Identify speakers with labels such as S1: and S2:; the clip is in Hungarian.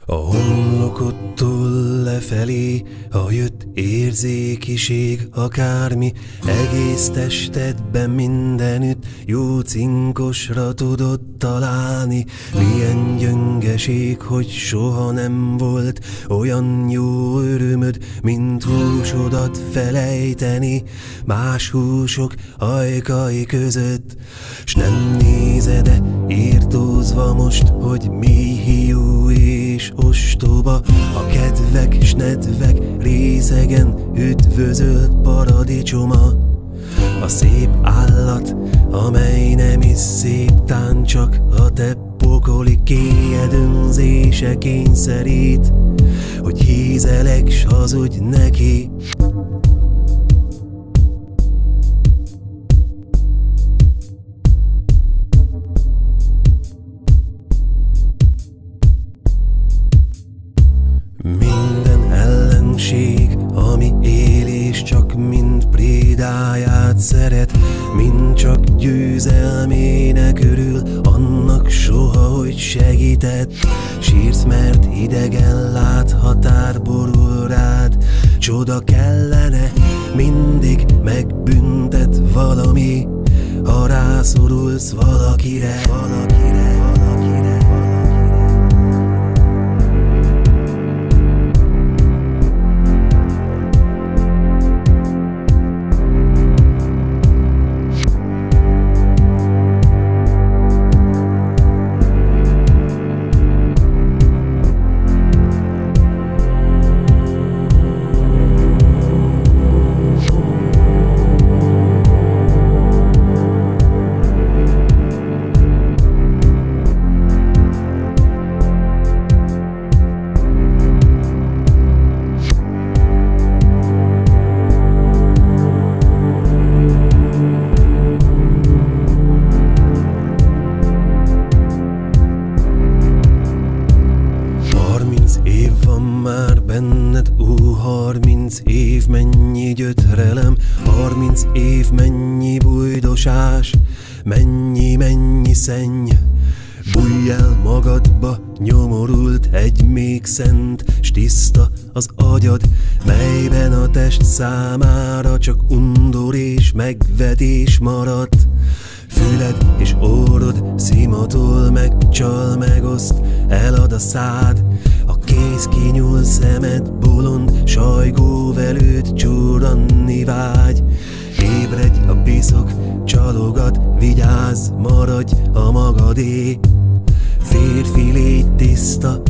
S1: A homlokodtól lefelé, ha jött érzékiség, akármi, egész testedben mindenütt jó cinkosra tudod találni. Milyen gyöngeség, hogy soha nem volt olyan jó örömöd, mint húsodat felejteni más húsok ajkai között. S nem nézed-e írtózva most, hogy mély hiú és ostoba a kedvek s nedvek részegen üdvözölt paradicsoma? A szép állat, amely nem is szép, tán csak a te pokoli kéjedönzése kényszerít, hogy hízeleg s hazudj neki. Minden ellenség, ami él és csak mind prédáját szeret, mind csak győzelmének örül, annak soha hogy segített. Sírsz, mert idegen lát, határ borul rád, csoda kellene, mindig megbüntet valami, ha rászorulsz valakire. Év van már benned, 30 év, mennyi gyötrelem, 30 év, mennyi bújdosás, mennyi szenny. Bújj el magadba, nyomorult, egy még szent, s tiszta az agyad, melyben a test számára csak undor és megvetés maradt. Füled és orrod szimatol, megcsal, megoszt, elad a szád, a kéz kinyúl, szemed bolond, sajgó velőt csurranni vágy. Ébredj, a piszok csalogat, vigyázz, maradj a magadé. Férfi légy tiszta,